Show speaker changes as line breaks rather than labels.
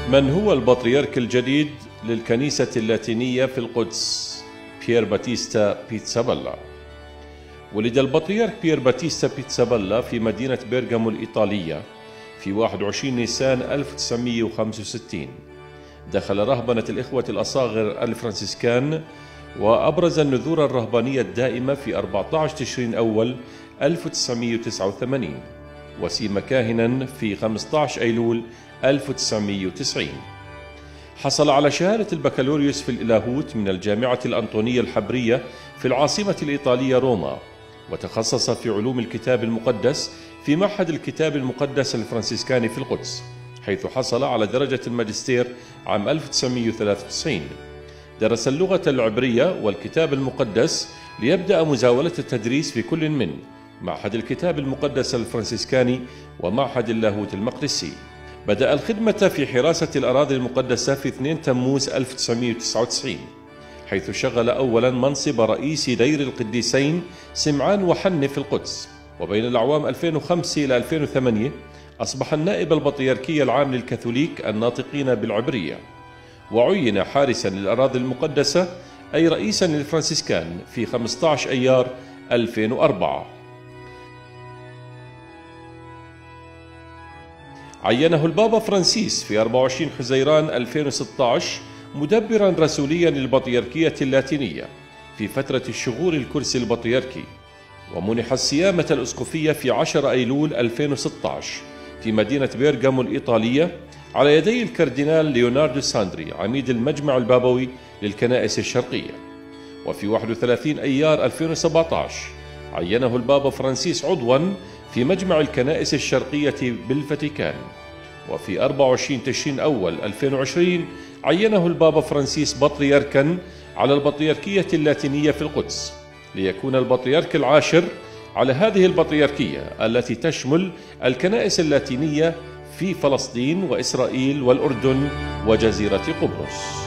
من هو البطريرك الجديد للكنيسة اللاتينية في القدس؟ بيير باتيستا بيتزابالا. ولد البطريرك بيير باتيستا بيتزابالا في مدينة بيرغامو الإيطالية في 21 نيسان 1965. دخل رهبنة الإخوة الأصاغر الفرنسيسكان وأبرز النذور الرهبانية الدائمة في 14 تشرين أول 1989، وسيم كاهنا في 15 أيلول 1990. حصل على شهادة البكالوريوس في اللاهوت من الجامعة الأنطونية الحبرية في العاصمة الإيطالية روما، وتخصص في علوم الكتاب المقدس في معهد الكتاب المقدس الفرنسيسكاني في القدس، حيث حصل على درجة الماجستير عام 1993. درس اللغة العبرية والكتاب المقدس ليبدأ مزاولة التدريس في كل من معهد الكتاب المقدس الفرنسيسكاني ومعهد اللاهوت المقدسي. بدأ الخدمة في حراسة الأراضي المقدسة في 2 تموز 1999، حيث شغل أولا منصب رئيس دير القديسين سمعان وحنة في القدس، وبين الأعوام 2005 إلى 2008 أصبح النائب البطريركي العام للكاثوليك الناطقين بالعبرية، وعين حارسا للأراضي المقدسة أي رئيسا للفرنسيسكان في 15 أيار 2004. عينه البابا فرانسيس في 24 حزيران 2016 مدبرا رسوليا للبطريركية اللاتينية في فترة الشغور الكرسي البطريركي، ومنح السيامة الأسقفية في 10 أيلول 2016 في مدينة بيرغامو الإيطالية على يدي الكاردينال ليوناردو ساندري عميد المجمع البابوي للكنائس الشرقية. وفي 31 أيار 2017 عينه البابا فرانسيس عضوا في مجمع الكنائس الشرقية بالفاتيكان. وفي 24 تشرين أول 2020 عينه البابا فرانسيس بطريركا على البطريركية اللاتينية في القدس، ليكون البطريرك العاشر على هذه البطريركية التي تشمل الكنائس اللاتينية في فلسطين وإسرائيل والأردن وجزيرة قبرص.